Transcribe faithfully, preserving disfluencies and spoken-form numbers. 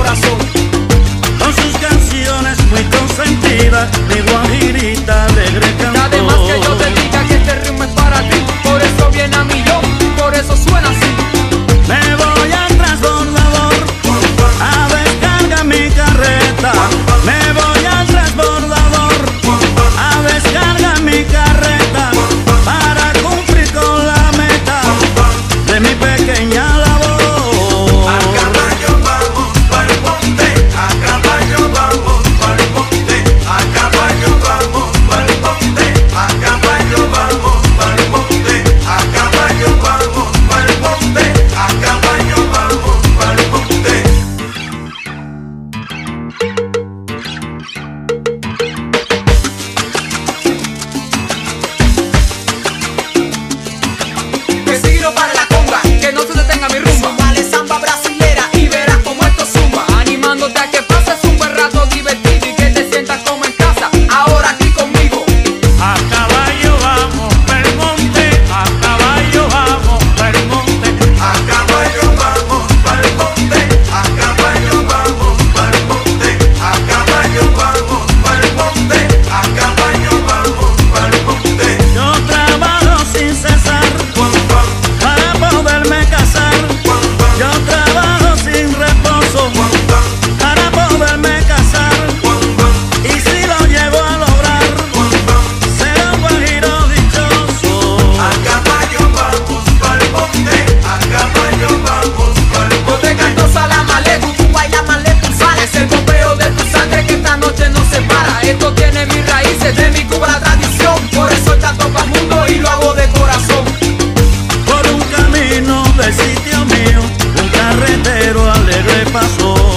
corazón. Con sus canciones muy consentidas, mi guajirita alegre cantó. Además que yo te diga que este ritmo es para ti, por eso viene a mí yo, por eso suena así. Me voy al transbordador a descargar mi carreta. Me voy al transbordador a descargar mi carreta para cumplir con la meta de mi pequeña labor. A caballo vamos pa'l monte, a caballo vamos pa'l monte, a caballo vamos pa'l monte, a caballo vamos pa'l monte, a caballo vamos pa'l monte, a caballo vamos pa'l monte. Que signo para la conga, que no se detenga mi rumba. Vale samba brasilera Y verás como esto zumba, animándote a que pases un buen rato divertido y que te sientas como en casa, ahora aquí conmigo. A caballo vamos pa'l monte, a caballo vamos pa'l monte. A caballo vamos pa'l monte, a caballo vamos pa'l monte, a caballo vamos pa'l monte, a caballo vamos pa'l monte. Yo trabajo sin cesar para poderme casar. Yo trabajo sin reposo para poderme casar. Y si lo llego a lograr, será un guajiro dichoso. A caballo vamos pa'l monte, a caballo vamos pa'l Yo monte. te canto Salamaleco, tú bailas más lento, sale. es el bombeo de tu sangre que esta noche no se para. Esto tiene mis raíces, de mi Cuba la tradición, por eso canto pa'l mundo y lo hago de corazón. Por un camino del sitio mío, un carretero alegre pasó.